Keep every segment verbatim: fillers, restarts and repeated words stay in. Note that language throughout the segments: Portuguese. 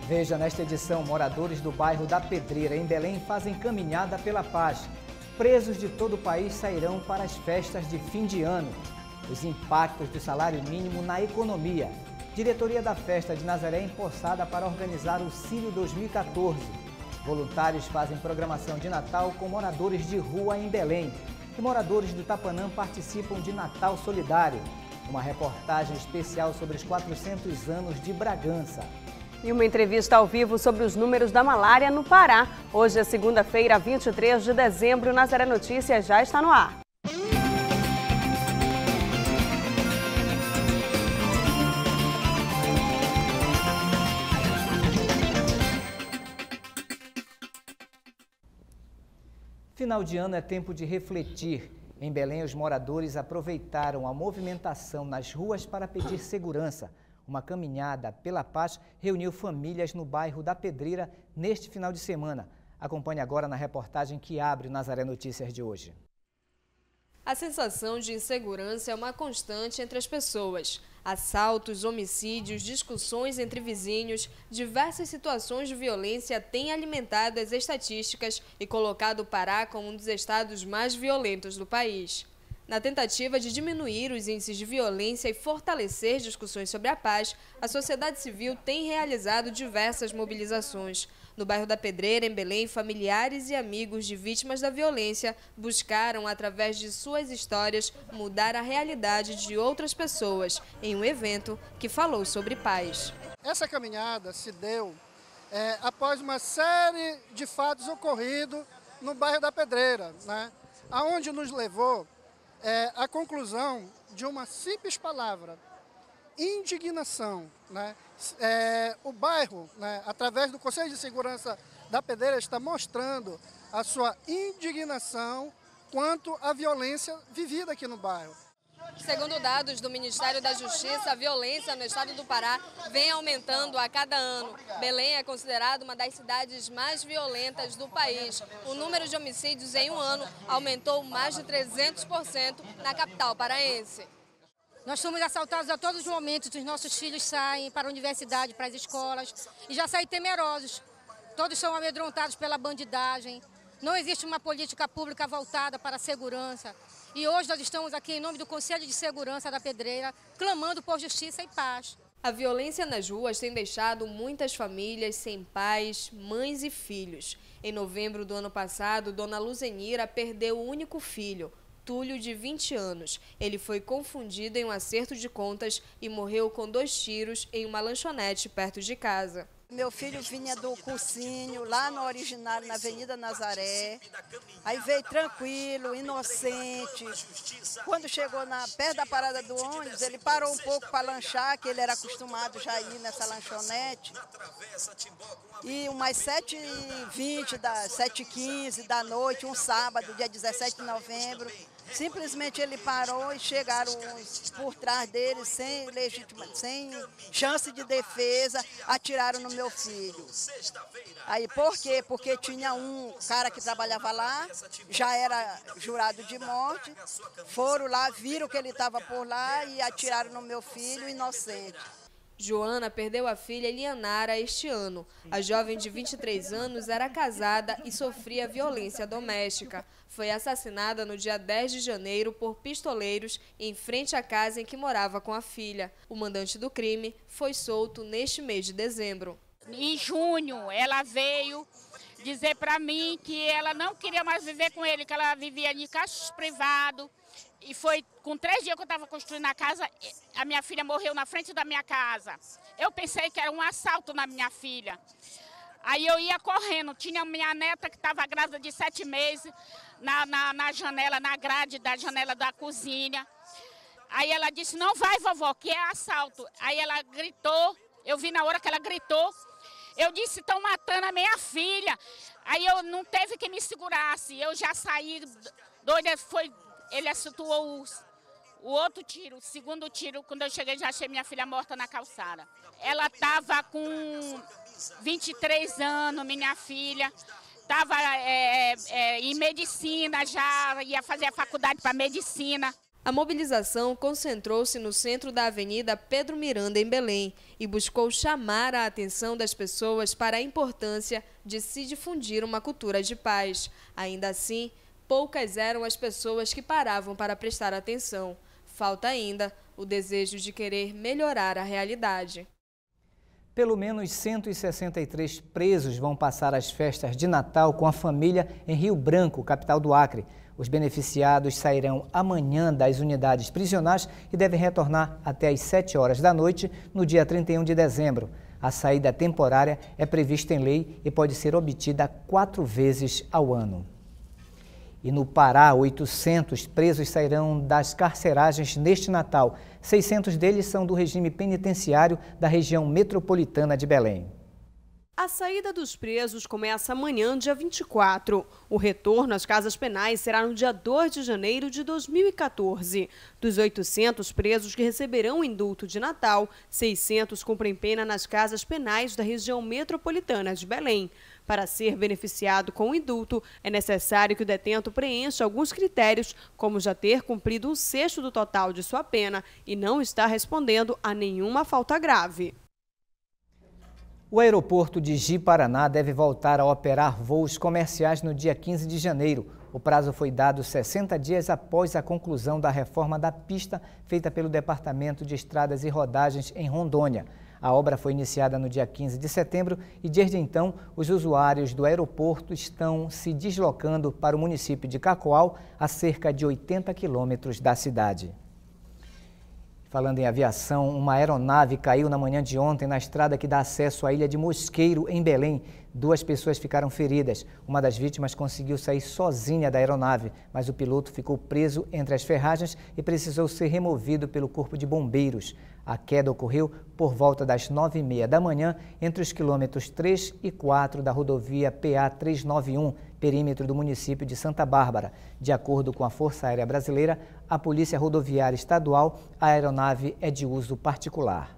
Veja nesta edição, moradores do bairro da Pedreira, em Belém, fazem caminhada pela paz. Presos de todo o país sairão para as festas de fim de ano. Os impactos do salário mínimo na economia. Diretoria da Festa de Nazaré empossada para organizar o Círio dois mil e quatorze. Voluntários fazem programação de Natal com moradores de rua em Belém. E moradores do Tapanã participam de Natal Solidário. Uma reportagem especial sobre os quatrocentos anos de Bragança. E uma entrevista ao vivo sobre os números da malária no Pará. Hoje é segunda-feira, vinte e três de dezembro. Nazaré Notícias já está no ar. Final de ano é tempo de refletir. Em Belém, os moradores aproveitaram a movimentação nas ruas para pedir segurança. Uma caminhada pela paz reuniu famílias no bairro da Pedreira neste final de semana. Acompanhe agora na reportagem que abre o Nazaré Notícias de hoje. A sensação de insegurança é uma constante entre as pessoas. Assaltos, homicídios, discussões entre vizinhos, diversas situações de violência têm alimentado as estatísticas e colocado o Pará como um dos estados mais violentos do país. Na tentativa de diminuir os índices de violência e fortalecer discussões sobre a paz, a sociedade civil tem realizado diversas mobilizações. No bairro da Pedreira, em Belém, familiares e amigos de vítimas da violência buscaram, através de suas histórias, mudar a realidade de outras pessoas, em um evento que falou sobre paz. Essa caminhada se deu é, após uma série de fatos ocorridos no bairro da Pedreira, né, aonde nos levou É, a conclusão de uma simples palavra, indignação. Né? É, o bairro, né, através do Conselho de Segurança da Pedreira, está mostrando a sua indignação quanto à violência vivida aqui no bairro. Segundo dados do Ministério da Justiça, a violência no estado do Pará vem aumentando a cada ano. Belém é considerada uma das cidades mais violentas do país. O número de homicídios em um ano aumentou mais de trezentos por cento na capital paraense. Nós somos assaltados a todos os momentos, os nossos filhos saem para a universidade, para as escolas e já saem temerosos. Todos são amedrontados pela bandidagem. Não existe uma política pública voltada para a segurança. E hoje nós estamos aqui em nome do Conselho de Segurança da Pedreira, clamando por justiça e paz. A violência nas ruas tem deixado muitas famílias sem pais, mães e filhos. Em novembro do ano passado, Dona Luzenira perdeu o único filho, Túlio, de vinte anos. Ele foi confundido em um acerto de contas e morreu com dois tiros em uma lanchonete perto de casa. Meu filho vinha do cursinho, lá no Originário, na Avenida Nazaré. Aí veio tranquilo, inocente. Quando chegou na, perto da parada do ônibus, ele parou um pouco para lanchar, que ele era acostumado já a ir nessa lanchonete. E umas sete e vinte, sete e quinze da noite, um sábado, dia dezessete de novembro, simplesmente ele parou e chegaram por trás dele, sem legitima, sem chance de defesa, atiraram no meu filho. Aí por quê? Porque tinha um cara que trabalhava lá, já era jurado de morte, foram lá, viram que ele estava por lá e atiraram no meu filho, inocente. Joana perdeu a filha Elianara este ano. A jovem de vinte e três anos era casada e sofria violência doméstica. Foi assassinada no dia dez de janeiro por pistoleiros em frente à casa em que morava com a filha. O mandante do crime foi solto neste mês de dezembro. Em junho, ela veio dizer para mim que ela não queria mais viver com ele, que ela vivia em cachos privados. E foi com três dias que eu estava construindo a casa, a minha filha morreu na frente da minha casa. Eu pensei que era um assalto na minha filha. Aí eu ia correndo, tinha minha neta que estava grávida de sete meses, na, na, na janela, na grade da janela da cozinha. Aí ela disse, não vai, vovó, que é assalto. Aí ela gritou, eu vi na hora que ela gritou, eu disse, estão matando a minha filha. Aí eu não teve que me segurasse, eu já saí doida, foi... Ele acertou o, o outro tiro, o segundo tiro, quando eu cheguei já achei minha filha morta na calçada. Ela estava com vinte e três anos, minha filha, estava é, é, em medicina, já ia fazer a faculdade para medicina. A mobilização concentrou-se no centro da Avenida Pedro Miranda, em Belém, e buscou chamar a atenção das pessoas para a importância de se difundir uma cultura de paz. Ainda assim, poucas eram as pessoas que paravam para prestar atenção. Falta ainda o desejo de querer melhorar a realidade. Pelo menos cento e sessenta e três presos vão passar as festas de Natal com a família em Rio Branco, capital do Acre. Os beneficiados sairão amanhã das unidades prisionais e devem retornar até às sete horas da noite, no dia trinta e um de dezembro. A saída temporária é prevista em lei e pode ser obtida quatro vezes ao ano. E no Pará, oitocentos presos sairão das carceragens neste Natal. seiscentos deles são do regime penitenciário da região metropolitana de Belém. A saída dos presos começa amanhã, dia vinte e quatro. O retorno às casas penais será no dia dois de janeiro de dois mil e quatorze. Dos oitocentos presos que receberão o indulto de Natal, seiscentos cumprem pena nas casas penais da região metropolitana de Belém. Para ser beneficiado com o indulto, é necessário que o detento preencha alguns critérios, como já ter cumprido um sexto do total de sua pena e não estar respondendo a nenhuma falta grave. O aeroporto de Ji-Paraná deve voltar a operar voos comerciais no dia quinze de janeiro. O prazo foi dado sessenta dias após a conclusão da reforma da pista feita pelo Departamento de Estradas e Rodagens em Rondônia. A obra foi iniciada no dia quinze de setembro e, desde então, os usuários do aeroporto estão se deslocando para o município de Cacoal, a cerca de oitenta quilômetros da cidade. Falando em aviação, uma aeronave caiu na manhã de ontem na estrada que dá acesso à ilha de Mosqueiro, em Belém. Duas pessoas ficaram feridas. Uma das vítimas conseguiu sair sozinha da aeronave, mas o piloto ficou preso entre as ferragens e precisou ser removido pelo Corpo de Bombeiros. A queda ocorreu por volta das nove e meia da manhã, entre os quilômetros três e quatro da rodovia P A trezentos e noventa e um, perímetro do município de Santa Bárbara. De acordo com a Força Aérea Brasileira, a Polícia Rodoviária Estadual, a aeronave é de uso particular.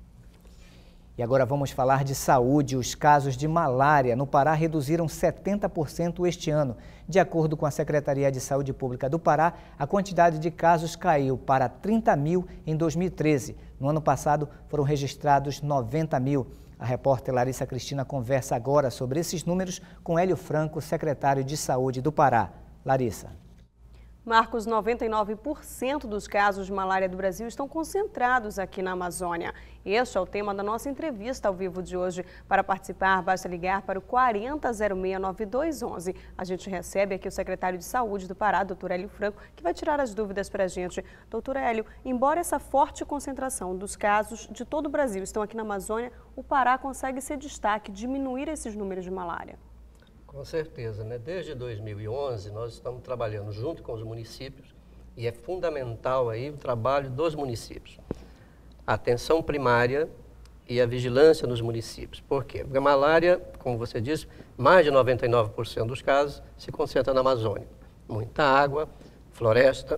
E agora vamos falar de saúde. Os casos de malária no Pará reduziram setenta por cento este ano. De acordo com a Secretaria de Saúde Pública do Pará, a quantidade de casos caiu para trinta mil em dois mil e treze. No ano passado, foram registrados noventa mil. A repórter Larissa Cristina conversa agora sobre esses números com Hélio Franco, secretário de Saúde do Pará. Larissa. Marcos, noventa e nove por cento dos casos de malária do Brasil estão concentrados aqui na Amazônia. Este é o tema da nossa entrevista ao vivo de hoje. Para participar, basta ligar para o quarenta, zero seis, nove dois onze. A gente recebe aqui o secretário de Saúde do Pará, doutor Hélio Franco, que vai tirar as dúvidas para a gente. Doutor Hélio, embora essa forte concentração dos casos de todo o Brasil estão aqui na Amazônia, o Pará consegue ser destaque, diminuir esses números de malária? Com certeza, né? Desde dois mil e onze nós estamos trabalhando junto com os municípios e é fundamental aí o trabalho dos municípios. A atenção primária e a vigilância nos municípios. Por quê? Porque a malária, como você disse, mais de noventa e nove por cento dos casos se concentra na Amazônia. Muita água, floresta.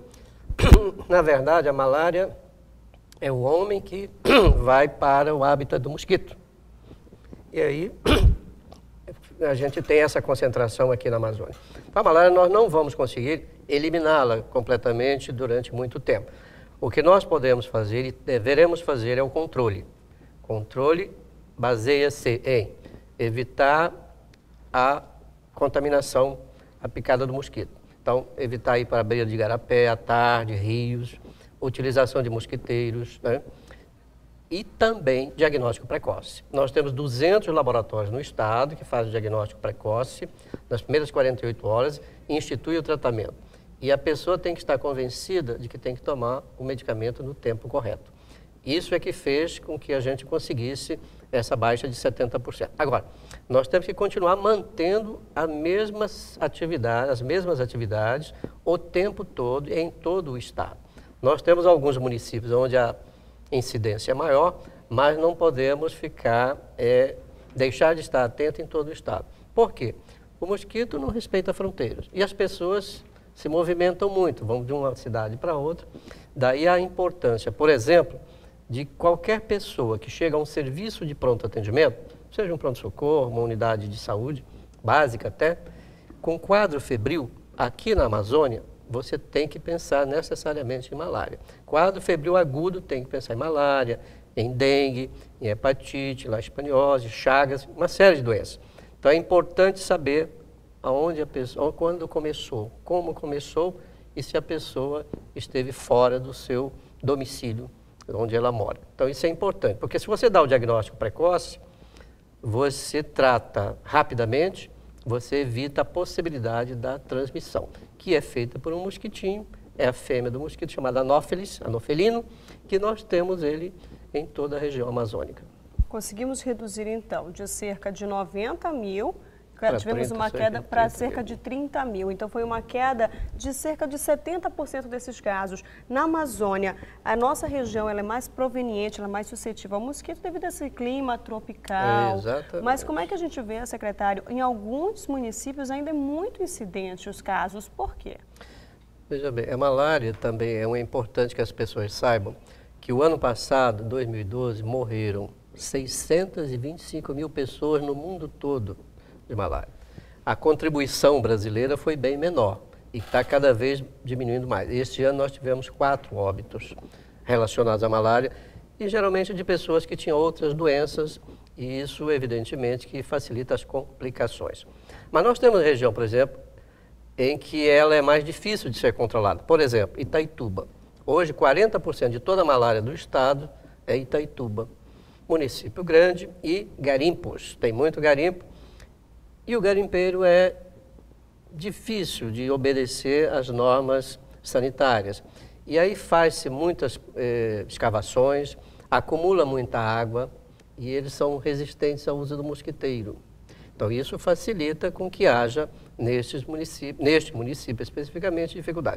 Na verdade, a malária é o homem que vai para o hábitat do mosquito. E aí a gente tem essa concentração aqui na Amazônia. Então, a malária nós não vamos conseguir eliminá-la completamente durante muito tempo. O que nós podemos fazer e deveremos fazer é o controle. Controle baseia-se em evitar a contaminação, a picada do mosquito. Então, evitar ir para a beira de igarapé à tarde, rios, utilização de mosquiteiros, né? E também diagnóstico precoce. Nós temos duzentos laboratórios no estado que fazem o diagnóstico precoce nas primeiras quarenta e oito horas e institui o tratamento. E a pessoa tem que estar convencida de que tem que tomar o medicamento no tempo correto. Isso é que fez com que a gente conseguisse essa baixa de setenta por cento. Agora, nós temos que continuar mantendo as mesmas atividades, as mesmas atividades o tempo todo em todo o estado. Nós temos alguns municípios onde a incidência é maior, mas não podemos ficar, é, deixar de estar atento em todo o estado. Por quê? O mosquito não respeita fronteiras e as pessoas se movimentam muito, vão de uma cidade para outra. Daí a importância, por exemplo, de qualquer pessoa que chega a um serviço de pronto atendimento, seja um pronto-socorro, uma unidade de saúde, básica até, com quadro febril, aqui na Amazônia, você tem que pensar necessariamente em malária. Quadro febril agudo, tem que pensar em malária, em dengue, em hepatite, leishmaniose, chagas, uma série de doenças. Então é importante saber aonde a pessoa, quando começou, como começou e se a pessoa esteve fora do seu domicílio, onde ela mora. Então isso é importante, porque se você dá o diagnóstico precoce, você trata rapidamente, você evita a possibilidade da transmissão, que é feita por um mosquitinho, é a fêmea do mosquito chamada Anopheles, anofelino, que nós temos ele em toda a região amazônica. Conseguimos reduzir, então, de cerca de noventa mil, pra tivemos trinta, uma queda cerca, para cerca de trinta mil. Então, foi uma queda de cerca de setenta por cento desses casos. Na Amazônia, a nossa região ela é mais proveniente, ela é mais suscetível ao mosquito devido a esse clima tropical. É, exatamente. Mas como é que a gente vê, secretário, em alguns municípios ainda é muito incidente os casos. Por quê? Veja bem, a malária também é um importante que as pessoas saibam que o ano passado, dois mil e doze, morreram seiscentas e vinte e cinco mil pessoas no mundo todo de malária. A contribuição brasileira foi bem menor e está cada vez diminuindo mais. Este ano nós tivemos quatro óbitos relacionados à malária e geralmente de pessoas que tinham outras doenças e isso evidentemente que facilita as complicações. Mas nós temos região, por exemplo, em que ela é mais difícil de ser controlada. Por exemplo, Itaituba. Hoje, quarenta por cento de toda a malária do estado é Itaituba. Município grande e garimpos. Tem muito garimpo. E o garimpeiro é difícil de obedecer às normas sanitárias. E aí faz-se muitas eh, escavações, acumula muita água e eles são resistentes ao uso do mosquiteiro. Então, isso facilita com que haja, nestes municípios, neste município especificamente, dificuldade.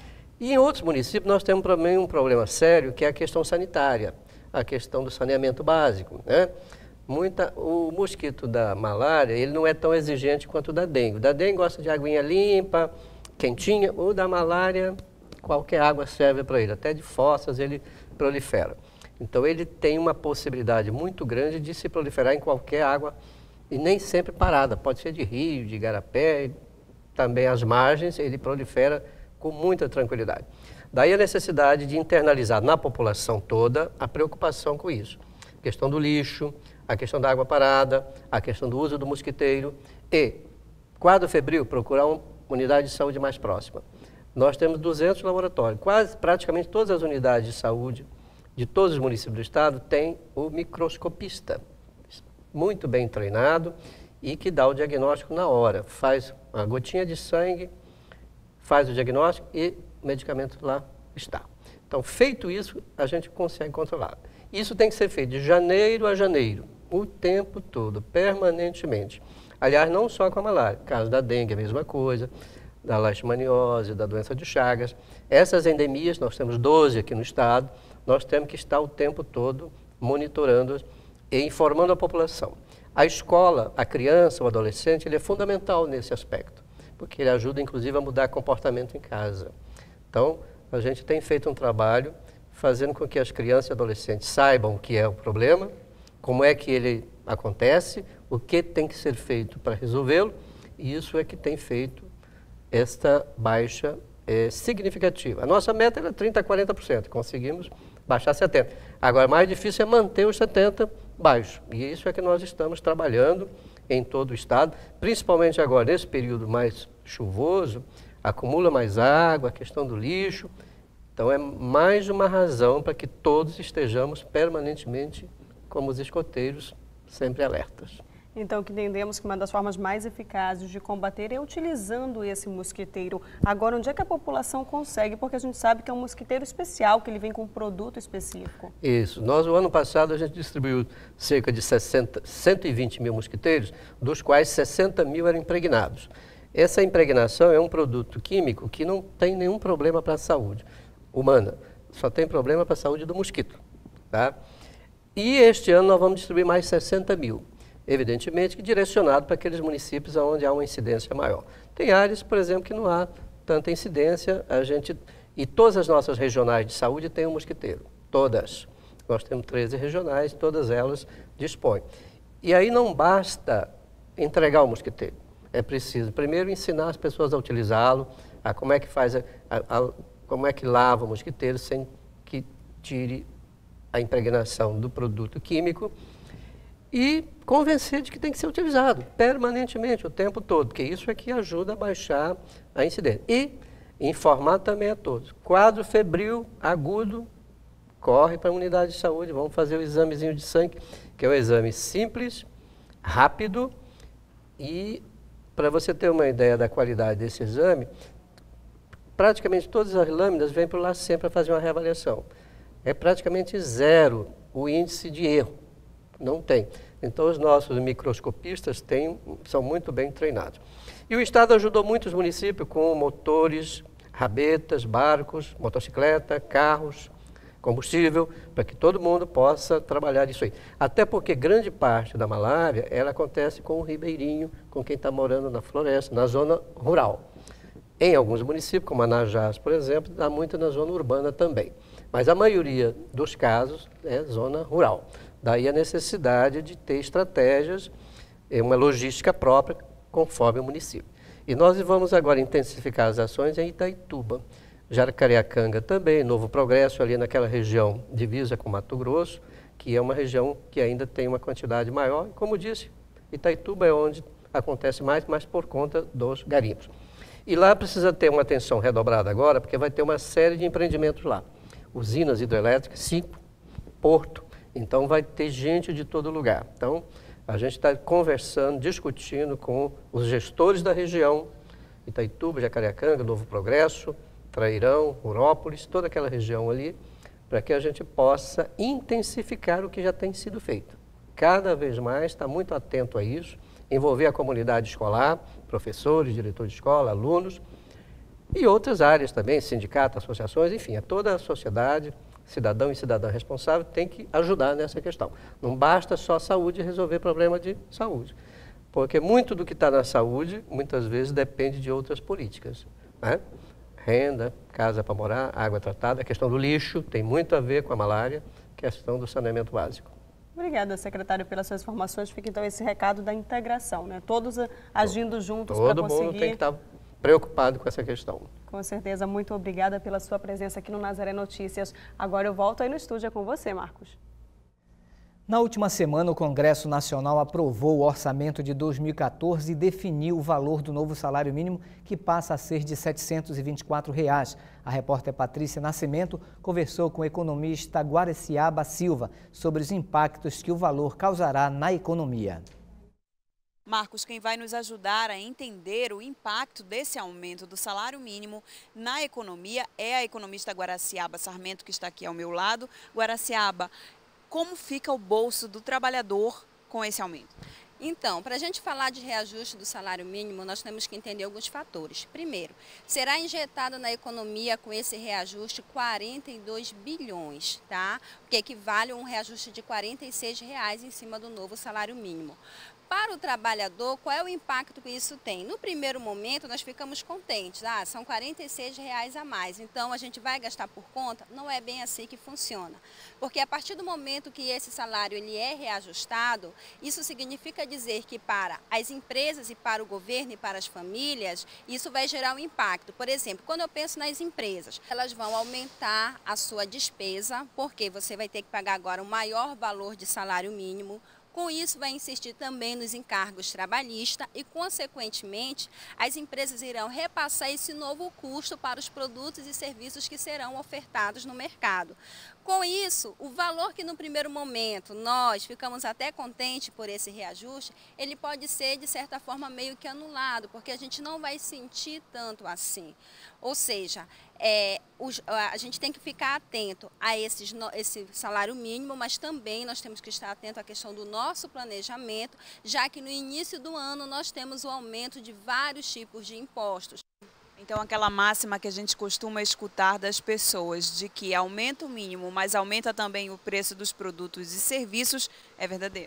E em outros municípios nós temos também um problema sério, que é a questão sanitária, a questão do saneamento básico, né? Muita, o mosquito da malária, ele não é tão exigente quanto o da dengue. O da dengue gosta de aguinha limpa, quentinha, o da malária, qualquer água serve para ele, até de fossas ele prolifera. Então ele tem uma possibilidade muito grande de se proliferar em qualquer água e nem sempre parada, pode ser de rio, de igarapé, também as margens, ele prolifera com muita tranquilidade. Daí a necessidade de internalizar na população toda a preocupação com isso. A questão do lixo, a questão da água parada, a questão do uso do mosquiteiro e, quadro febril, procurar uma unidade de saúde mais próxima. Nós temos duzentos laboratórios, quase praticamente todas as unidades de saúde de todos os municípios do estado têm o microscopista, muito bem treinado e que dá o diagnóstico na hora, faz uma gotinha de sangue, faz o diagnóstico e o medicamento lá está. Então, feito isso, a gente consegue controlar. Isso tem que ser feito de janeiro a janeiro, o tempo todo, permanentemente. Aliás, não só com a malária, caso da dengue, a mesma coisa, da leishmaniose, da doença de Chagas. Essas endemias, nós temos doze aqui no estado, nós temos que estar o tempo todo monitorando e informando a população. A escola, a criança, o adolescente, ele é fundamental nesse aspecto, porque ele ajuda, inclusive, a mudar comportamento em casa. Então, a gente tem feito um trabalho fazendo com que as crianças e adolescentes saibam o que é o problema, como é que ele acontece, o que tem que ser feito para resolvê-lo, e isso é que tem feito esta baixa é, significativa. A nossa meta era trinta a quarenta por cento, conseguimos baixar setenta por cento. Agora, mais difícil é manter os setenta por cento baixo, e isso é que nós estamos trabalhando em todo o estado, principalmente agora, nesse período mais chuvoso, acumula mais água, a questão do lixo. Então, é mais uma razão para que todos estejamos permanentemente, como os escoteiros, sempre alertas. Então, que entendemos que uma das formas mais eficazes de combater é utilizando esse mosquiteiro. Agora, onde é que a população consegue? Porque a gente sabe que é um mosquiteiro especial, que ele vem com um produto específico. Isso. Nós, o ano passado, a gente distribuiu cerca de sessenta, cento e vinte mil mosquiteiros, dos quais sessenta mil eram impregnados. Essa impregnação é um produto químico que não tem nenhum problema para a saúde humana, só tem problema para a saúde do mosquito, tá? E este ano nós vamos distribuir mais sessenta mil, evidentemente que direcionado para aqueles municípios onde há uma incidência maior. Tem áreas, por exemplo, que não há tanta incidência, a gente, e todas as nossas regionais de saúde têm um mosquiteiro, todas. Nós temos treze regionais, todas elas dispõem. E aí não basta entregar o mosquiteiro, é preciso primeiro ensinar as pessoas a utilizá-lo, a como é que faz, a, a, a, como é que lava o mosquiteiro sem que tire a impregnação do produto químico e convencer de que tem que ser utilizado permanentemente, o tempo todo, porque isso é que ajuda a baixar a incidência. E informar também a todos. Quadro febril agudo, corre para a unidade de saúde, vamos fazer o examezinho de sangue, que é um exame simples, rápido e, para você ter uma ideia da qualidade desse exame, praticamente todas as lâminas vêm por lá sempre para fazer uma reavaliação. É praticamente zero o índice de erro, não tem. Então, os nossos microscopistas têm, são muito bem treinados. E o Estado ajudou muitos municípios com motores, rabetas, barcos, motocicleta, carros, combustível, para que todo mundo possa trabalhar isso aí. Até porque grande parte da malária, ela acontece com o ribeirinho, com quem está morando na floresta, na zona rural. Em alguns municípios, como Anajás, por exemplo, dá muito na zona urbana também. Mas a maioria dos casos é zona rural. Daí a necessidade de ter estratégias, uma logística própria, conforme o município. E nós vamos agora intensificar as ações em Itaituba, Jacareacanga também, Novo Progresso, ali naquela região divisa com Mato Grosso, que é uma região que ainda tem uma quantidade maior. E, como disse, Itaituba é onde acontece mais, mas por conta dos garimpos. E lá precisa ter uma atenção redobrada agora, porque vai ter uma série de empreendimentos lá. Usinas hidrelétricas, cinco, porto. Então, vai ter gente de todo lugar. Então, a gente está conversando, discutindo com os gestores da região, Itaituba, Jacareacanga, Novo Progresso, Trairão, Urópolis, toda aquela região ali, para que a gente possa intensificar o que já tem sido feito. Cada vez mais, está muito atento a isso, envolver a comunidade escolar, professores, diretores de escola, alunos, e outras áreas também, sindicatos, associações, enfim, é toda a sociedade, cidadão e cidadã responsável, tem que ajudar nessa questão. Não basta só a saúde resolver problema de saúde, porque muito do que está na saúde, muitas vezes, depende de outras políticas, né? Renda, casa para morar, água tratada, a questão do lixo tem muito a ver com a malária, questão do saneamento básico. Obrigada, secretário, pelas suas informações. Fica então esse recado da integração, né? Todos agindo juntos para conseguir... Todo mundo tem que estar preocupado com essa questão. Com certeza. Muito obrigada pela sua presença aqui no Nazaré Notícias. Agora eu volto aí no estúdio com você, Marcos. Na última semana, o Congresso Nacional aprovou o orçamento de dois mil e quatorze e definiu o valor do novo salário mínimo, que passa a ser de setecentos e vinte e quatro reais. A repórter Patrícia Nascimento conversou com o economista Guaraciaba Silva sobre os impactos que o valor causará na economia. Marcos, quem vai nos ajudar a entender o impacto desse aumento do salário mínimo na economia é a economista Guaraciaba Sarmento, que está aqui ao meu lado. Guaraciaba, como fica o bolso do trabalhador com esse aumento? Então, para a gente falar de reajuste do salário mínimo, nós temos que entender alguns fatores. Primeiro, será injetado na economia com esse reajuste quarenta e dois bilhões, tá? O que equivale a um reajuste de quarenta e seis reais em cima do novo salário mínimo. Para o trabalhador, qual é o impacto que isso tem? No primeiro momento, nós ficamos contentes. Ah, são quarenta e seis reais a mais, então a gente vai gastar por conta? Não é bem assim que funciona. Porque a partir do momento que esse salário ele é reajustado, isso significa dizer que para as empresas e para o governo e para as famílias, isso vai gerar um impacto. Por exemplo, quando eu penso nas empresas, elas vão aumentar a sua despesa, porque você vai ter que pagar agora um maior valor de salário mínimo. Com isso, vai insistir também nos encargos trabalhistas e, consequentemente, as empresas irão repassar esse novo custo para os produtos e serviços que serão ofertados no mercado. Com isso, o valor que no primeiro momento nós ficamos até contentes por esse reajuste, ele pode ser, de certa forma, meio que anulado, porque a gente não vai sentir tanto assim. Ou seja, é, os, a gente tem que ficar atento a esses, esse salário mínimo, mas também nós temos que estar atento à questão do nosso planejamento, já que no início do ano nós temos o aumento de vários tipos de impostos. Então, aquela máxima que a gente costuma escutar das pessoas, de que aumenta o mínimo, mas aumenta também o preço dos produtos e serviços, é verdadeiro?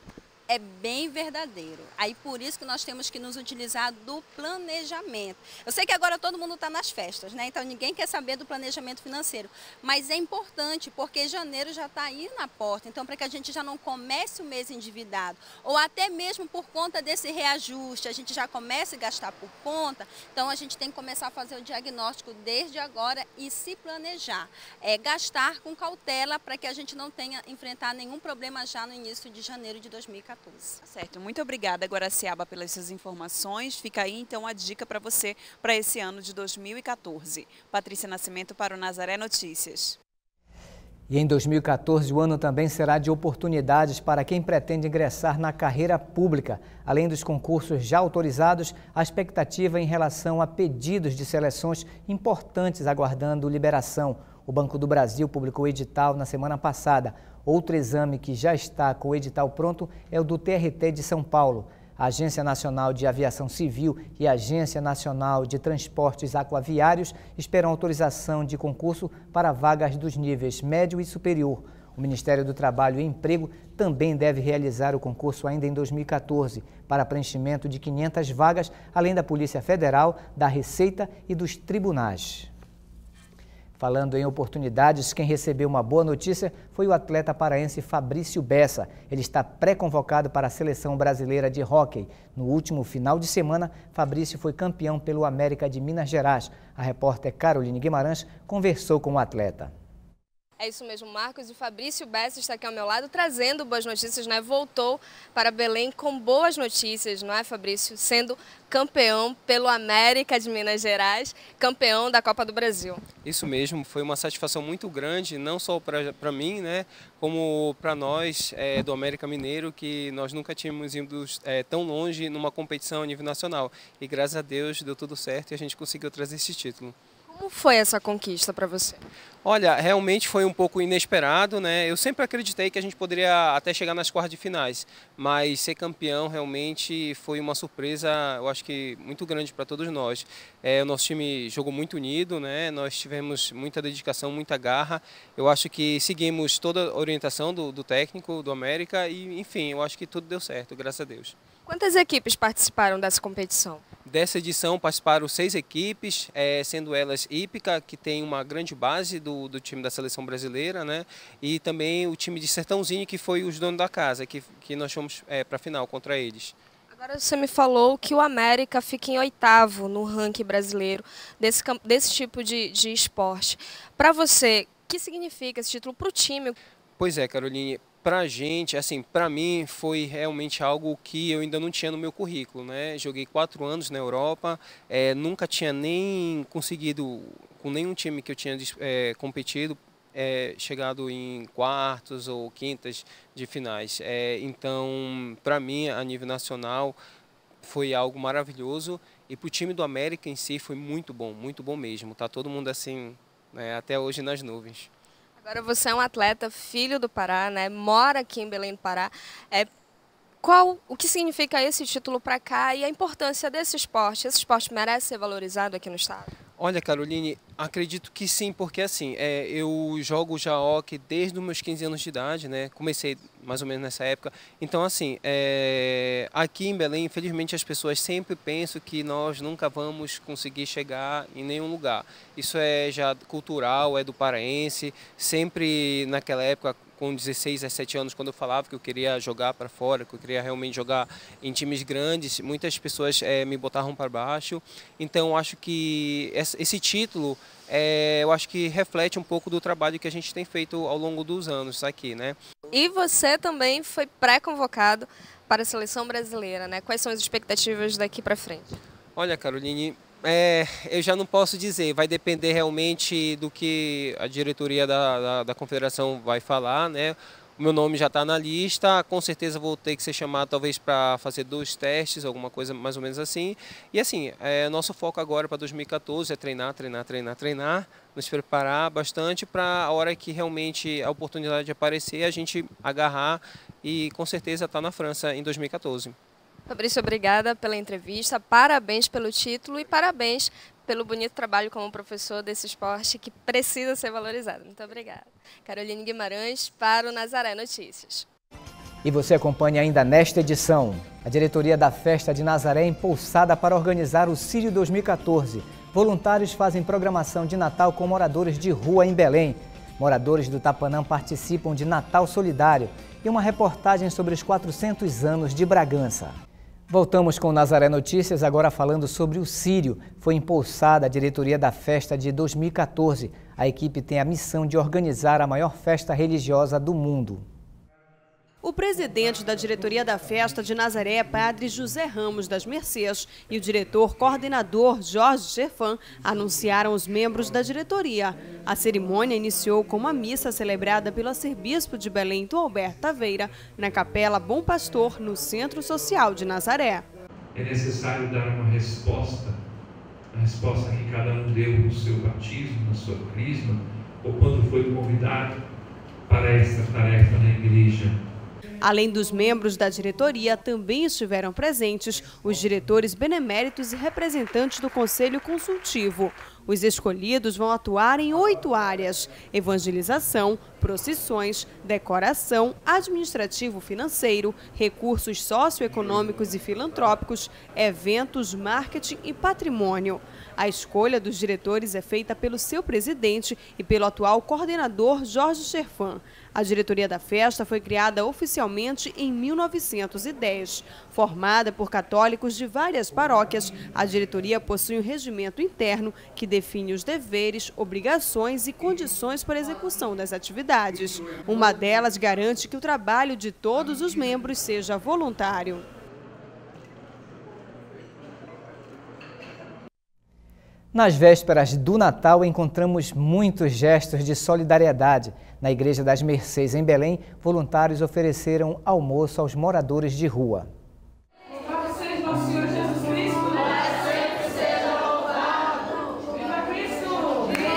é bem verdadeiro. Aí por isso que nós temos que nos utilizar do planejamento. Eu sei que agora todo mundo está nas festas, né? Então ninguém quer saber do planejamento financeiro. Mas é importante porque janeiro já está aí na porta. Então para que a gente já não comece o mês endividado, ou até mesmo por conta desse reajuste, a gente já comece a gastar por conta, então a gente tem que começar a fazer o diagnóstico desde agora e se planejar. É, gastar com cautela para que a gente não tenha enfrentar nenhum problema já no início de janeiro de dois mil e quatorze. Certo, muito obrigada, Guaraciaba, pelas suas informações. Fica aí então a dica para você para esse ano de dois mil e quatorze. Patrícia Nascimento para o Nazaré Notícias. E em dois mil e quatorze, o ano também será de oportunidades para quem pretende ingressar na carreira pública. Além dos concursos já autorizados, a expectativa em relação a pedidos de seleções importantes aguardando liberação. O Banco do Brasil publicou o edital na semana passada. Outro exame que já está com o edital pronto é o do T R T de São Paulo. A Agência Nacional de Aviação Civil e a Agência Nacional de Transportes Aquaviários esperam autorização de concurso para vagas dos níveis médio e superior. O Ministério do Trabalho e Emprego também deve realizar o concurso ainda em dois mil e quatorze para preenchimento de quinhentas vagas, além da Polícia Federal, da Receita e dos tribunais. Falando em oportunidades, quem recebeu uma boa notícia foi o atleta paraense Fabrício Bessa. Ele está pré-convocado para a Seleção Brasileira de Hóquei. No último final de semana, Fabrício foi campeão pelo América de Minas Gerais. A repórter Caroline Guimarães conversou com o atleta. É isso mesmo, Marcos. E Fabrício Bessa está aqui ao meu lado trazendo boas notícias, né? Voltou para Belém com boas notícias, não é, Fabrício? Sendo campeão pelo América de Minas Gerais, campeão da Copa do Brasil. Isso mesmo, foi uma satisfação muito grande, não só para mim, né, como para nós é, do América Mineiro, que nós nunca tínhamos ido é, tão longe numa competição a nível nacional. E graças a Deus deu tudo certo e a gente conseguiu trazer esse título. Como foi essa conquista para você? Olha, realmente foi um pouco inesperado, né? Eu sempre acreditei que a gente poderia até chegar nas quartas de finais, mas ser campeão realmente foi uma surpresa, eu acho que muito grande para todos nós. É, o nosso time jogou muito unido, né? Nós tivemos muita dedicação, muita garra. Eu acho que seguimos toda a orientação do, do técnico do América e, enfim, eu acho que tudo deu certo, graças a Deus. Quantas equipes participaram dessa competição? Dessa edição participaram seis equipes, é, sendo elas Ípica, que tem uma grande base do, do time da seleção brasileira, né? E também o time de Sertãozinho, que foi os donos da casa, que, que nós fomos é, para a final contra eles. Agora você me falou que o América fica em oitavo no ranking brasileiro desse, desse tipo de, de esporte. Para você, o que significa esse título para o time? Pois é, Caroline. Pra gente, assim, para mim foi realmente algo que eu ainda não tinha no meu currículo, né? Joguei quatro anos na Europa, é, nunca tinha nem conseguido, com nenhum time que eu tinha é, competido, é, chegado em quartos ou quintas de finais. É, então, para mim, a nível nacional, foi algo maravilhoso e para o time do América em si foi muito bom, muito bom mesmo. Tá todo mundo assim, né, até hoje nas nuvens. Agora você é um atleta, filho do Pará, né? Mora aqui em Belém do Pará. É, qual, o que significa esse título para cá e a importância desse esporte? Esse esporte merece ser valorizado aqui no estado? Olha, Caroline, acredito que sim, porque assim, é, eu jogo já hóquei desde os meus quinze anos de idade, né? Comecei mais ou menos nessa época. Então, assim, é, aqui em Belém, infelizmente, as pessoas sempre pensam que nós nunca vamos conseguir chegar em nenhum lugar. Isso é já cultural, é do paraense. Sempre naquela época, com dezesseis, dezessete anos, quando eu falava que eu queria jogar para fora, que eu queria realmente jogar em times grandes, muitas pessoas é, me botavam para baixo. Então, acho que esse título, é, eu acho que reflete um pouco do trabalho que a gente tem feito ao longo dos anos aqui, né? E você também foi pré-convocado para a seleção brasileira, né? Quais são as expectativas daqui para frente? Olha, Caroline, é, eu já não posso dizer, vai depender realmente do que a diretoria da, da, da confederação vai falar, né? O meu nome já está na lista, com certeza vou ter que ser chamado talvez para fazer dois testes, alguma coisa mais ou menos assim. E assim, é, nosso foco agora para dois mil e quatorze é treinar, treinar, treinar, treinar, nos preparar bastante para a hora que realmente a oportunidade aparecer, a gente agarrar e com certeza estar na França em dois mil e quatorze. Fabrício, obrigada pela entrevista, parabéns pelo título e parabéns pelo bonito trabalho como professor desse esporte que precisa ser valorizado. Muito obrigada. Caroline Guimarães para o Nazaré Notícias. E você acompanha ainda nesta edição. A diretoria da Festa de Nazaré é impulsada para organizar o Círio dois mil e quatorze. Voluntários fazem programação de Natal com moradores de rua em Belém. Moradores do Tapanã participam de Natal Solidário e uma reportagem sobre os quatrocentos anos de Bragança. Voltamos com Nazaré Notícias, agora falando sobre o Círio. Foi impulsada a diretoria da festa de dois mil e quatorze. A equipe tem a missão de organizar a maior festa religiosa do mundo. O presidente da diretoria da festa de Nazaré, padre José Ramos das Mercês, e o diretor coordenador Jorge Cherfan anunciaram os membros da diretoria. A cerimônia iniciou com uma missa celebrada pelo arcebispo de Belém, Dom Alberto Taveira, na Capela Bom Pastor, no Centro Social de Nazaré. É necessário dar uma resposta, a resposta que cada um deu no seu batismo, na sua crisma, ou quando foi convidado para esta tarefa na igreja. Além dos membros da diretoria, também estiveram presentes os diretores beneméritos e representantes do Conselho Consultivo. Os escolhidos vão atuar em oito áreas: evangelização, procissões, decoração, administrativo-financeiro, recursos socioeconômicos e filantrópicos, eventos, marketing e patrimônio. A escolha dos diretores é feita pelo seu presidente e pelo atual coordenador Jorge Cherfan. A diretoria da festa foi criada oficialmente em mil novecentos e dez. Formada por católicos de várias paróquias, a diretoria possui um regimento interno que define os deveres, obrigações e condições para a execução das atividades. Uma delas garante que o trabalho de todos os membros seja voluntário. Nas vésperas do Natal, encontramos muitos gestos de solidariedade. Na Igreja das Mercês, em Belém, voluntários ofereceram almoço aos moradores de rua. Louvado seja nosso Senhor Jesus Cristo. Sempre seja louvado. Viva Cristo!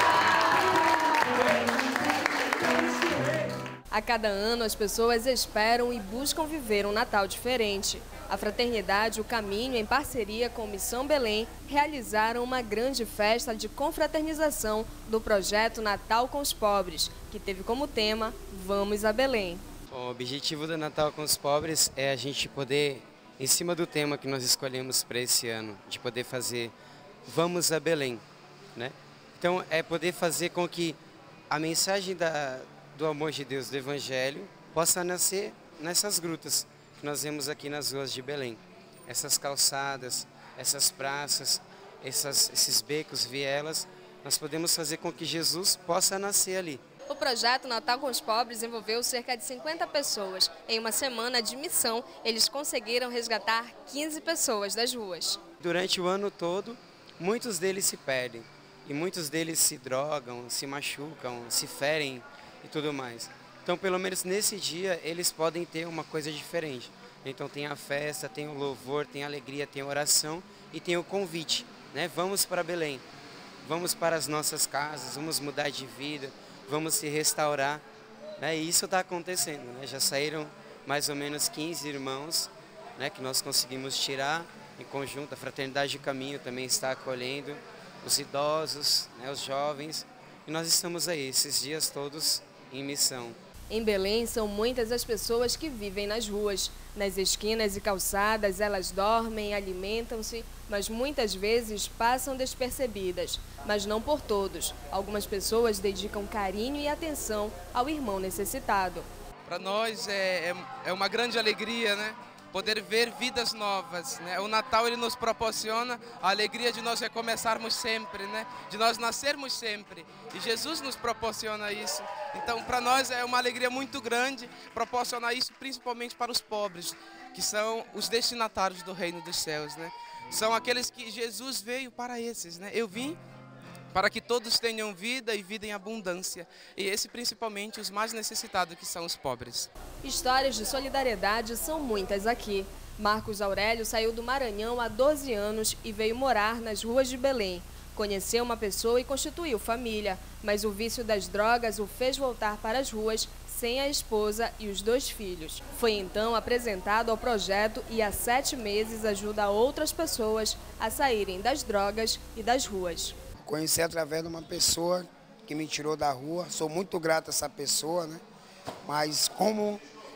A cada ano, as pessoas esperam e buscam viver um Natal diferente. A Fraternidade O Caminho, em parceria com Missão Belém, realizaram uma grande festa de confraternização do projeto Natal com os Pobres, que teve como tema Vamos a Belém. O objetivo do Natal com os Pobres é a gente poder, em cima do tema que nós escolhemos para esse ano, de poder fazer Vamos a Belém, né? Então, é poder fazer com que a mensagem da, do amor de Deus, do Evangelho, possa nascer nessas grutas que nós vemos aqui nas ruas de Belém. Essas calçadas, essas praças, essas, esses becos, vielas, nós podemos fazer com que Jesus possa nascer ali. O projeto Natal com os Pobres envolveu cerca de cinquenta pessoas. Em uma semana de missão, eles conseguiram resgatar quinze pessoas das ruas. Durante o ano todo, muitos deles se perdem. E muitos deles se drogam, se machucam, se ferem e tudo mais. Então, pelo menos nesse dia, eles podem ter uma coisa diferente. Então, tem a festa, tem o louvor, tem a alegria, tem a oração e tem o convite, né? Vamos para Belém, vamos para as nossas casas, vamos mudar de vida, vamos se restaurar. Né? E isso está acontecendo, né? Já saíram mais ou menos quinze irmãos, né, que nós conseguimos tirar em conjunto. A Fraternidade do Caminho também está acolhendo os idosos, né, os jovens. E nós estamos aí, esses dias todos, em missão. Em Belém, são muitas as pessoas que vivem nas ruas. Nas esquinas e calçadas, elas dormem, alimentam-se, mas muitas vezes passam despercebidas. Mas não por todos. Algumas pessoas dedicam carinho e atenção ao irmão necessitado. Para nós é, é, é uma grande alegria, né? Poder ver vidas novas, né? O Natal ele nos proporciona a alegria de nós recomeçarmos sempre, né? De nós nascermos sempre. E Jesus nos proporciona isso. Então, para nós é uma alegria muito grande proporcionar isso, principalmente para os pobres, que são os destinatários do reino dos céus, né? São aqueles que Jesus veio para esses, né? Eu vim para que todos tenham vida e vida em abundância. E esse principalmente os mais necessitados, que são os pobres. Histórias de solidariedade são muitas aqui. Marcos Aurélio saiu do Maranhão há doze anos e veio morar nas ruas de Belém. Conheceu uma pessoa e constituiu família, mas o vício das drogas o fez voltar para as ruas sem a esposa e os dois filhos. Foi então apresentado ao projeto e há sete meses ajuda outras pessoas a saírem das drogas e das ruas. Conheci através de uma pessoa que me tirou da rua, sou muito grato a essa pessoa, né? Mas como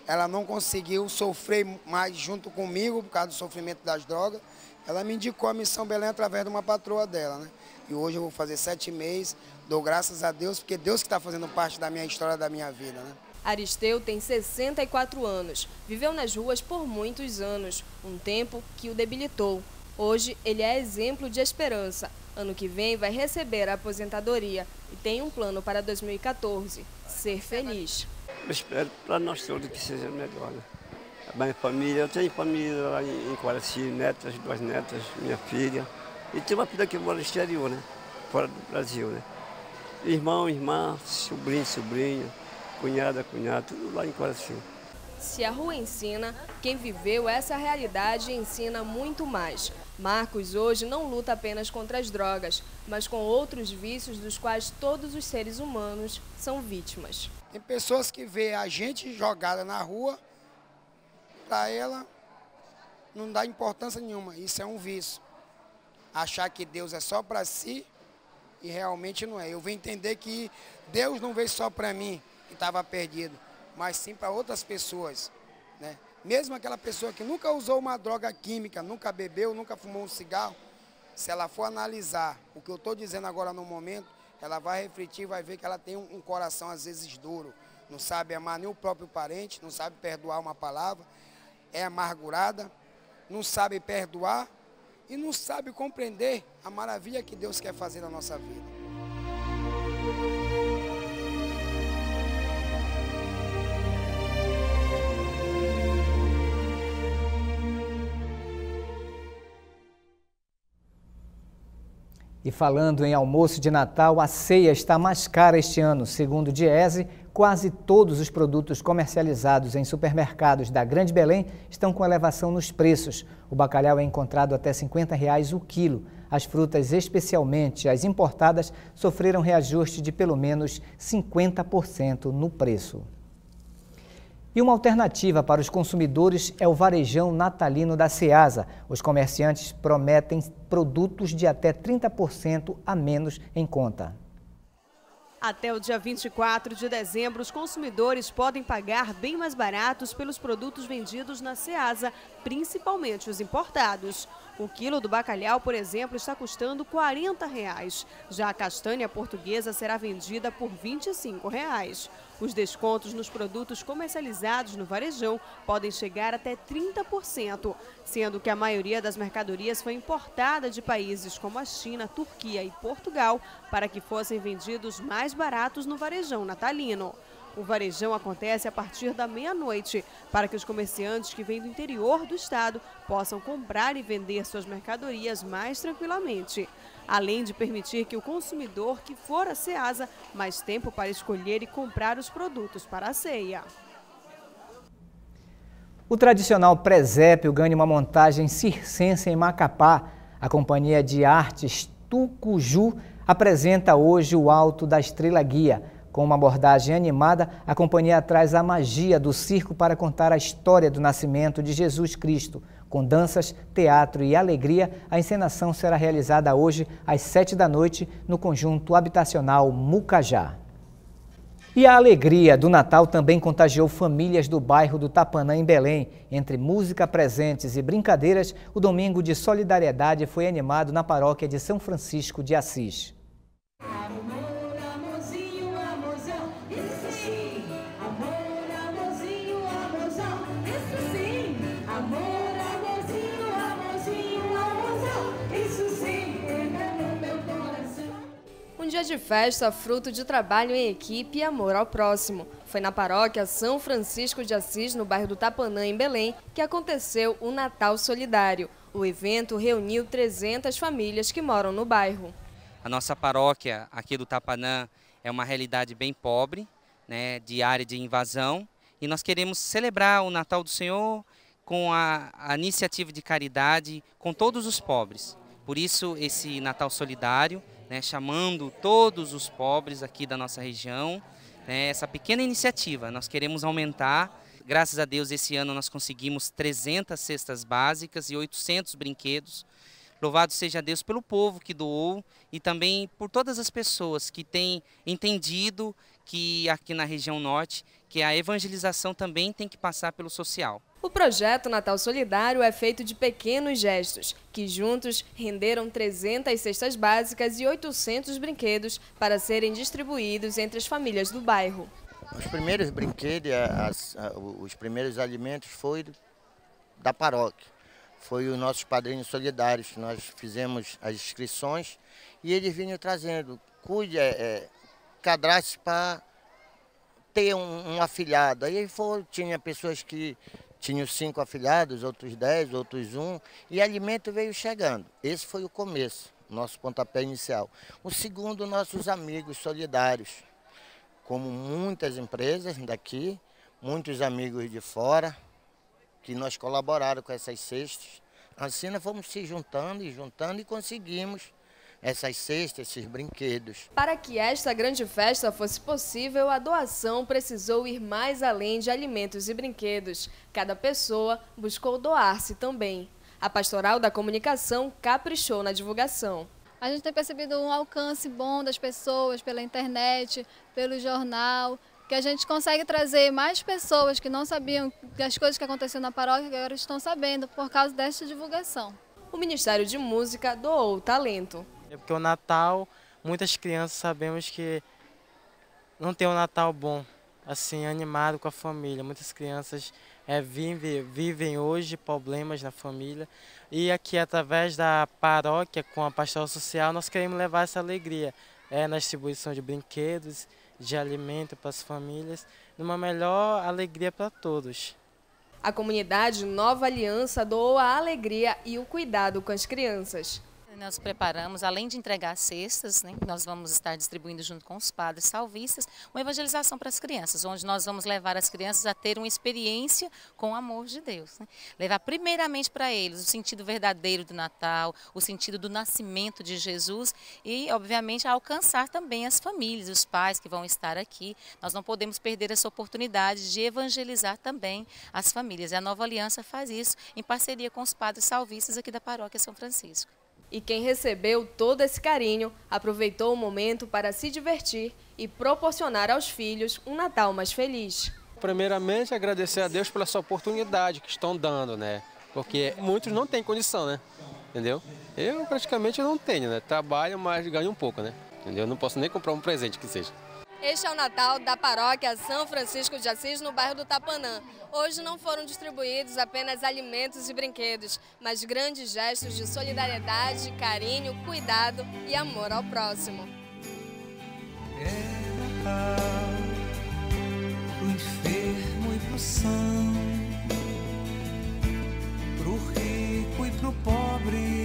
ela não conseguiu sofrer mais junto comigo por causa do sofrimento das drogas. Ela me indicou a Missão Belém através de uma patroa dela, né? E hoje eu vou fazer sete meses, dou graças a Deus, porque Deus que está fazendo parte da minha história, da minha vida, né? Aristeu tem sessenta e quatro anos, viveu nas ruas por muitos anos, um tempo que o debilitou. Hoje ele é exemplo de esperança. Ano que vem vai receber a aposentadoria e tem um plano para dois mil e quatorze, ser feliz. Eu espero para nós todos que seja melhor, né? A minha família, eu tenho família lá em Quaraci, netas, duas netas, minha filha. E tem uma filha que mora no exterior, né? Fora do Brasil, né? Irmão, irmã, sobrinho, sobrinha, cunhada, cunhado, tudo lá em Quaraci. Se a rua ensina, quem viveu essa realidade ensina muito mais. Marcos hoje não luta apenas contra as drogas, mas com outros vícios dos quais todos os seres humanos são vítimas. Tem pessoas que vê a gente jogada na rua, para ela não dá importância nenhuma, isso é um vício. Achar que Deus é só para si e realmente não é. Eu vim entender que Deus não veio só para mim, que estava perdido, mas sim para outras pessoas, né? Mesmo aquela pessoa que nunca usou uma droga química, nunca bebeu, nunca fumou um cigarro, se ela for analisar o que eu estou dizendo agora no momento, ela vai refletir e vai ver que ela tem um coração às vezes duro, não sabe amar nem o próprio parente, não sabe perdoar uma palavra, é amargurada, não sabe perdoar e não sabe compreender a maravilha que Deus quer fazer na nossa vida. E falando em almoço de Natal, a ceia está mais cara este ano. Segundo o Diese, quase todos os produtos comercializados em supermercados da Grande Belém estão com elevação nos preços. O bacalhau é encontrado até cinquenta reais o quilo. As frutas, especialmente as importadas, sofreram reajuste de pelo menos cinquenta por cento no preço. E uma alternativa para os consumidores é o varejão natalino da Ceasa. Os comerciantes prometem produtos de até trinta por cento a menos em conta. Até o dia vinte e quatro de dezembro, os consumidores podem pagar bem mais baratos pelos produtos vendidos na Ceasa, principalmente os importados. O quilo do bacalhau, por exemplo, está custando quarenta reais. Já a castanha portuguesa será vendida por vinte e cinco reais. Os descontos nos produtos comercializados no varejão podem chegar até trinta por cento, sendo que a maioria das mercadorias foi importada de países como a China, Turquia e Portugal para que fossem vendidos mais baratos no varejão natalino. O varejão acontece a partir da meia-noite, para que os comerciantes que vêm do interior do estado possam comprar e vender suas mercadorias mais tranquilamente, além de permitir que o consumidor que for à Ceasa mais tempo para escolher e comprar os produtos para a ceia. O tradicional presépio ganha uma montagem circense em Macapá. A Companhia de Artes Tucuju apresenta hoje o Alto da Estrela Guia. Com uma abordagem animada, a companhia traz a magia do circo para contar a história do nascimento de Jesus Cristo. Com danças, teatro e alegria, a encenação será realizada hoje às sete da noite no conjunto habitacional Mucajá. E a alegria do Natal também contagiou famílias do bairro do Tapanã, em Belém. Entre música, presentes e brincadeiras, o Domingo de Solidariedade foi animado na paróquia de São Francisco de Assis. Um dia de festa, fruto de trabalho em equipe e amor ao próximo. Foi na paróquia São Francisco de Assis, no bairro do Tapanã, em Belém, que aconteceu o Natal Solidário. O evento reuniu trezentas famílias que moram no bairro. A nossa paróquia aqui do Tapanã é uma realidade bem pobre, né, de área de invasão, e nós queremos celebrar o Natal do Senhor com a, a iniciativa de caridade com todos os pobres. Por isso, esse Natal Solidário, né, chamando todos os pobres aqui da nossa região, né, essa pequena iniciativa. Nós queremos aumentar. Graças a Deus, esse ano nós conseguimos trezentas cestas básicas e oitocentos brinquedos. Louvado seja Deus pelo povo que doou e também por todas as pessoas que têm entendido que aqui na região norte, que a evangelização também tem que passar pelo social. O projeto Natal Solidário é feito de pequenos gestos, que juntos renderam trezentas cestas básicas e oitocentos brinquedos para serem distribuídos entre as famílias do bairro. Os primeiros brinquedos, as, os primeiros alimentos foi da paróquia. Foi os nossos padrinhos solidários, que nós fizemos as inscrições e eles vinham trazendo, cuide, é, cadastre para ter um, um afilhado. Aí foi, tinha pessoas que tinham cinco afilhados, outros dez, outros um, e alimento veio chegando. Esse foi o começo, nosso pontapé inicial. O segundo, nossos amigos solidários, como muitas empresas daqui, muitos amigos de fora, que nós colaboraram com essas cestas. Assim nós fomos se juntando e juntando e conseguimos essas cestas, esses brinquedos. Para que esta grande festa fosse possível, a doação precisou ir mais além de alimentos e brinquedos. Cada pessoa buscou doar-se também. A Pastoral da Comunicação caprichou na divulgação. A gente tem percebido um alcance bom das pessoas pela internet, pelo jornal, que a gente consegue trazer mais pessoas que não sabiam das coisas que aconteciam na paróquia, que agora estão sabendo por causa desta divulgação. O Ministério de Música doou o talento. É porque o Natal, muitas crianças sabemos que não tem um Natal bom, assim, animado com a família. Muitas crianças é, vivem, vivem hoje problemas na família. E aqui, através da paróquia, com a Pastoral Social, nós queremos levar essa alegria é, na distribuição de brinquedos, de alimento para as famílias, numa melhor alegria para todos. A comunidade Nova Aliança doou a alegria e o cuidado com as crianças. Nós preparamos, além de entregar cestas, né, nós vamos estar distribuindo junto com os padres salvistas, uma evangelização para as crianças, onde nós vamos levar as crianças a ter uma experiência com o amor de Deus. Né? Levar primeiramente para eles o sentido verdadeiro do Natal, o sentido do nascimento de Jesus e, obviamente, alcançar também as famílias, os pais que vão estar aqui. Nós não podemos perder essa oportunidade de evangelizar também as famílias. E a Nova Aliança faz isso em parceria com os padres salvistas aqui da Paróquia São Francisco. E quem recebeu todo esse carinho aproveitou o momento para se divertir e proporcionar aos filhos um Natal mais feliz. Primeiramente, agradecer a Deus pela essa oportunidade que estão dando, né? Porque muitos não têm condição, né? Entendeu? Eu praticamente não tenho, né? Trabalho, mas ganho um pouco, né? Entendeu? Não posso nem comprar um presente que seja. Este é o Natal da Paróquia São Francisco de Assis, no bairro do Tapanã. Hoje não foram distribuídos apenas alimentos e brinquedos, mas grandes gestos de solidariedade, carinho, cuidado e amor ao próximo. É Natal pro enfermo e pro são, pro rico e pro pobre.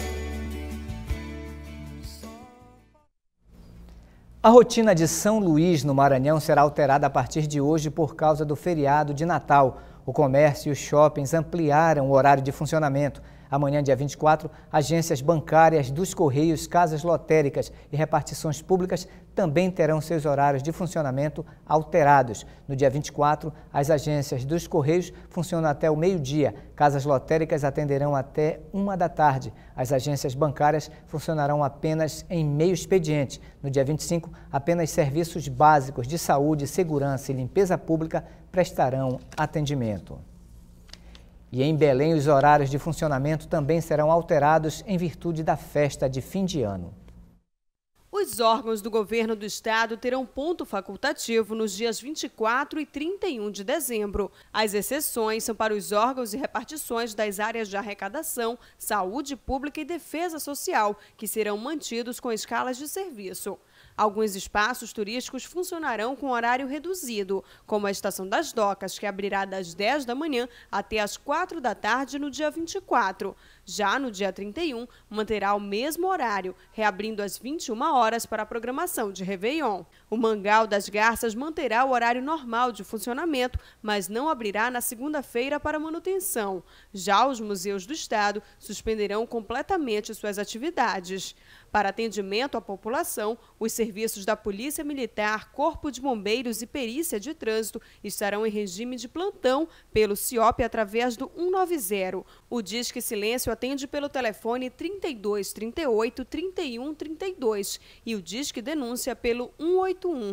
A rotina de São Luís, no Maranhão, será alterada a partir de hoje por causa do feriado de Natal. O comércio e os shoppings ampliaram o horário de funcionamento. Amanhã, dia vinte e quatro, agências bancárias dos Correios, casas lotéricas e repartições públicas também terão seus horários de funcionamento alterados. No dia vinte e quatro, as agências dos Correios funcionam até o meio-dia. Casas lotéricas atenderão até uma da tarde. As agências bancárias funcionarão apenas em meio expediente. No dia vinte e cinco, apenas serviços básicos de saúde, segurança e limpeza pública prestarão atendimento. E em Belém, os horários de funcionamento também serão alterados em virtude da festa de fim de ano. Os órgãos do governo do estado terão ponto facultativo nos dias vinte e quatro e trinta e um de dezembro. As exceções são para os órgãos e repartições das áreas de arrecadação, saúde pública e defesa social, que serão mantidos com escalas de serviço. Alguns espaços turísticos funcionarão com horário reduzido, como a Estação das Docas, que abrirá das dez da manhã até as quatro da tarde no dia vinte e quatro. Já no dia trinta e um, manterá o mesmo horário, reabrindo às vinte e uma horas para a programação de Réveillon. O Mangal das Garças manterá o horário normal de funcionamento, mas não abrirá na segunda-feira para manutenção. Já os museus do estado suspenderão completamente suas atividades. Para atendimento à população, os serviços da Polícia Militar, Corpo de Bombeiros e Perícia de Trânsito estarão em regime de plantão pelo CIOP através do cento e noventa. O Disque Silêncio atende pelo telefone trinta e dois, trinta e oito, trinta e um, trinta e dois e o Disque Denúncia pelo cento e oitenta e um.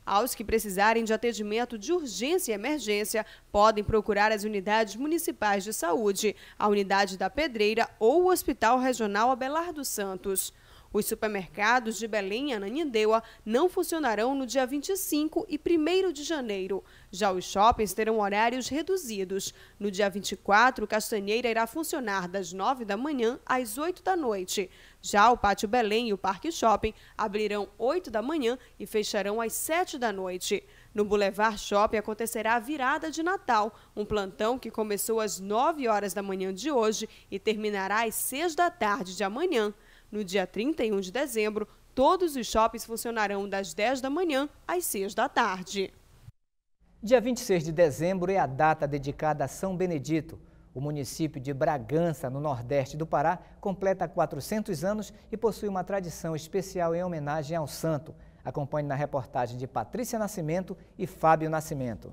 Aos que precisarem de atendimento de urgência e emergência, podem procurar as unidades municipais de saúde, a unidade da Pedreira ou o Hospital Regional Abelardo Santos. Os supermercados de Belém e Ananindeua não funcionarão no dia vinte e cinco e primeiro de janeiro. Já os shoppings terão horários reduzidos. No dia vinte e quatro, Castanheira irá funcionar das nove da manhã às oito da noite. Já o Pátio Belém e o Parque Shopping abrirão oito da manhã e fecharão às sete da noite. No Boulevard Shopping acontecerá a virada de Natal, um plantão que começou às nove horas da manhã de hoje e terminará às seis da tarde de amanhã. No dia trinta e um de dezembro, todos os shoppings funcionarão das dez da manhã às seis da tarde. Dia vinte e seis de dezembro é a data dedicada a São Benedito. O município de Bragança, no nordeste do Pará, completa quatrocentos anos e possui uma tradição especial em homenagem ao santo. Acompanhe na reportagem de Patrícia Nascimento e Fábio Nascimento.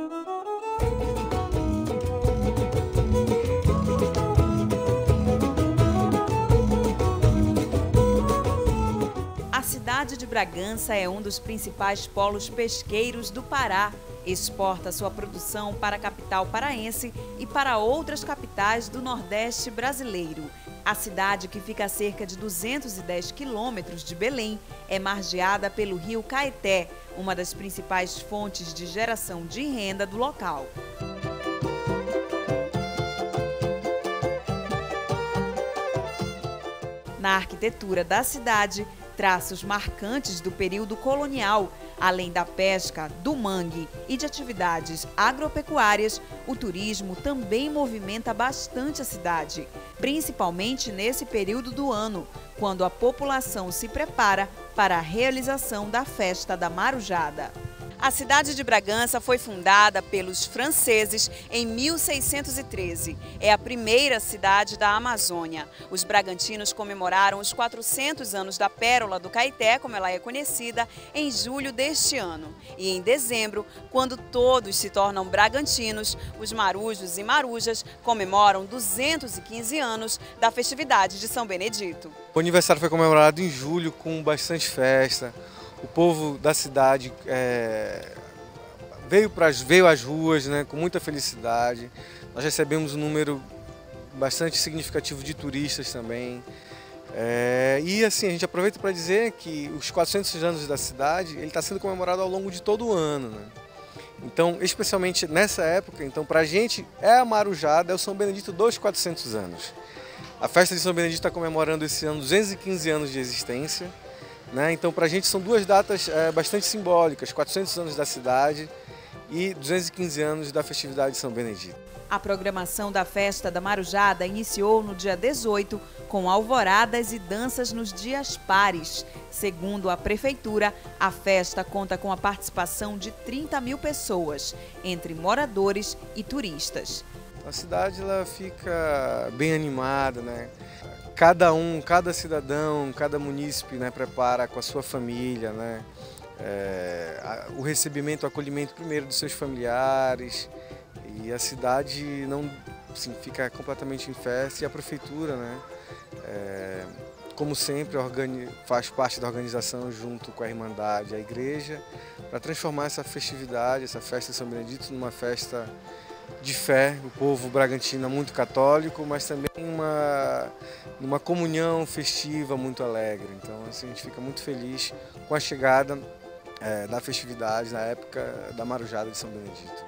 A cidade de Bragança é um dos principais polos pesqueiros do Pará. Exporta sua produção para a capital paraense e para outras capitais do Nordeste brasileiro. A cidade, que fica a cerca de duzentos e dez quilômetros de Belém, é margeada pelo rio Caeté, uma das principais fontes de geração de renda do local. Na arquitetura da cidade, traços marcantes do período colonial, além da pesca, do mangue e de atividades agropecuárias, o turismo também movimenta bastante a cidade, principalmente nesse período do ano, quando a população se prepara para a realização da festa da Marujada. A cidade de Bragança foi fundada pelos franceses em mil seiscentos e treze. É a primeira cidade da Amazônia. Os bragantinos comemoraram os quatrocentos anos da Pérola do Caeté, como ela é conhecida, em julho deste ano. E em dezembro, quando todos se tornam bragantinos, os marujos e marujas comemoram duzentos e quinze anos da festividade de São Benedito. O aniversário foi comemorado em julho com bastante festa. O povo da cidade é, veio, pra, veio às ruas, né, com muita felicidade. Nós recebemos um número bastante significativo de turistas também. É, e assim, a gente aproveita para dizer que os quatrocentos anos da cidade ele está sendo comemorado ao longo de todo o ano, né? Então, especialmente nessa época, então, para a gente é a Marujada, é o São Benedito dos quatrocentos anos. A festa de São Benedito está comemorando esse ano duzentos e quinze anos de existência. Né? Então, para a gente são duas datas é, bastante simbólicas, quatrocentos anos da cidade e duzentos e quinze anos da festividade de São Benedito. A programação da festa da Marujada iniciou no dia dezoito, com alvoradas e danças nos dias pares. Segundo a Prefeitura, a festa conta com a participação de trinta mil pessoas, entre moradores e turistas. A cidade ela fica bem animada, né? Cada um, cada cidadão, cada munícipe, né, prepara com a sua família, né, é, a, o recebimento, o acolhimento primeiro dos seus familiares, e a cidade não, assim, fica completamente em festa, e a prefeitura, né, é, como sempre, organi, faz parte da organização junto com a Irmandade e a igreja, para transformar essa festividade, essa festa de São Benedito, numa festa de fé. O povo bragantino é muito católico, mas também uma, uma comunhão festiva muito alegre. Então, assim, a gente fica muito feliz com a chegada é, da festividade na época da Marujada de São Benedito.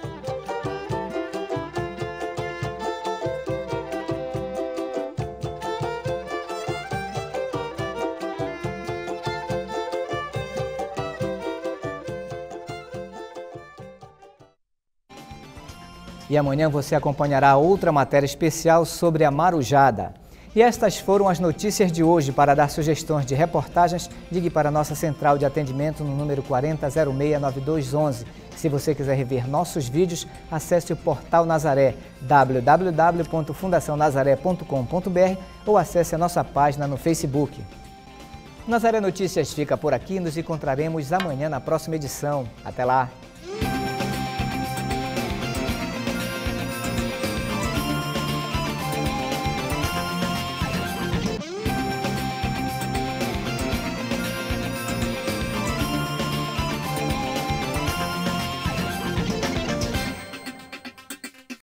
E amanhã você acompanhará outra matéria especial sobre a Marujada. E estas foram as notícias de hoje. Para dar sugestões de reportagens, ligue para a nossa central de atendimento no número quarenta zero seis nove dois onze. Se você quiser rever nossos vídeos, acesse o portal Nazaré, w w w ponto fundação nazaré ponto com ponto b r, ou acesse a nossa página no Facebook. Nazaré Notícias fica por aqui, nos encontraremos amanhã na próxima edição. Até lá!